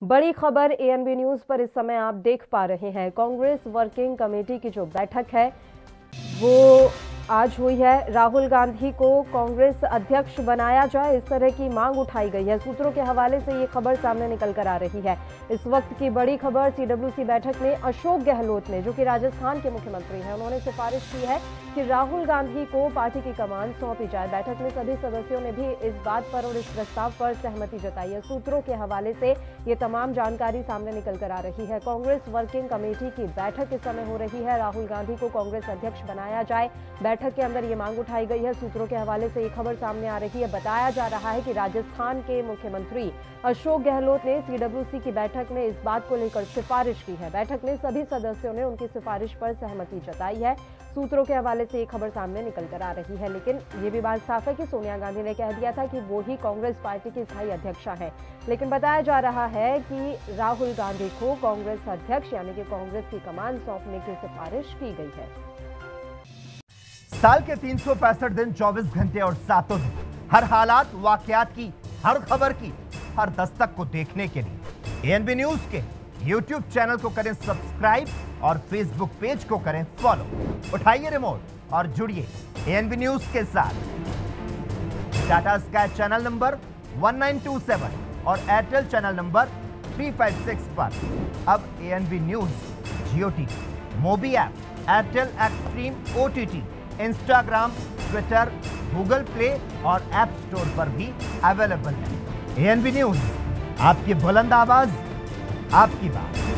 बड़ी खबर ANB news पर इस समय आप देख पा रहे हैं। कांग्रेस वर्किंग कमेटी की जो बैठक है वो आज हुई है। राहुल गांधी को कांग्रेस अध्यक्ष बनाया जाए, इस तरह की मांग उठाई गई है। सूत्रों के हवाले से ये खबर सामने निकल कर आ रही है। इस वक्त की बड़ी खबर, सीडब्ल्यूसी बैठक में अशोक गहलोत ने, जो कि राजस्थान के मुख्यमंत्री हैं, उन्होंने सिफारिश की है कि राहुल गांधी को पार्टी की कमान सौंपी जाए। बैठक में सभी सदस्यों ने भी इस बात पर और इस प्रस्ताव पर सहमति जताई है। सूत्रों के हवाले से ये तमाम जानकारी सामने निकल कर आ रही है। कांग्रेस वर्किंग कमेटी की बैठक इस समय हो रही है। राहुल गांधी को कांग्रेस अध्यक्ष बनाया जाए, बैठक के अंदर ये मांग उठाई गई है। सूत्रों के हवाले से ये खबर सामने आ रही है। बताया जा रहा है कि राजस्थान के मुख्यमंत्री अशोक गहलोत ने सीडब्ल्यूसी की बैठक में इस बात को लेकर सिफारिश की है। बैठक में सभी सदस्यों ने उनकी सिफारिश पर सहमति जताई है। सूत्रों के हवाले से ये खबर सामने निकल कर आ रही है। लेकिन ये भी बात साफ है कि सोनिया गांधी ने कह दिया था कि वो ही कांग्रेस पार्टी की स्थायी अध्यक्षा है। लेकिन बताया जा रहा है कि राहुल गांधी को कांग्रेस अध्यक्ष यानी कि कांग्रेस की कमान सौंपने की सिफारिश की गई है। साल के 365 दिन, 24 घंटे और 7 दिन, हर हालात वाकयात की, हर खबर की, हर दस्तक को देखने के लिए एएनबी न्यूज के यूट्यूब चैनल को करें सब्सक्राइब और फेसबुक पेज को करें फॉलो। उठाइए रिमोट और जुड़िए एएनबी न्यूज के साथ। टाटा स्काई चैनल नंबर 1927 और एयरटेल चैनल नंबर 356 पर अब ANB news Jio TV, mobi app, Airtel Xstream OTT, Instagram, Twitter, Google Play और ऐप स्टोर पर भी अवेलेबल है। एएनबी न्यूज, आपकी बुलंद आवाज, आपकी बात।